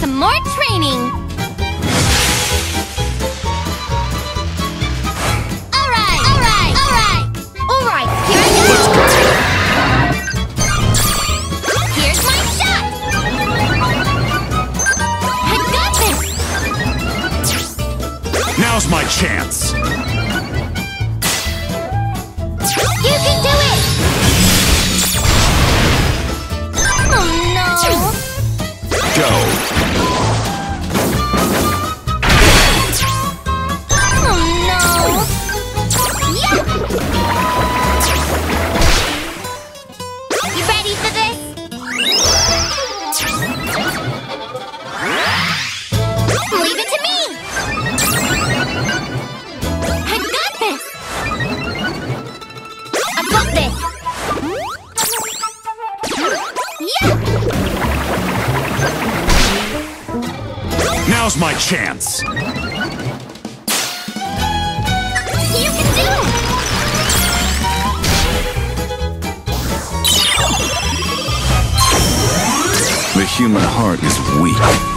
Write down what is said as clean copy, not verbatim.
some more training! Alright, alright, alright! Alright, here I go! Let's go! Here's my shot! I got this! Now's my chance! You can do it! Oh no! Go! Oh no! Yeah! You ready for this? Leave it to me! I got this! I've got this! Yeah! Now's my chance! You can do it! The human heart is weak.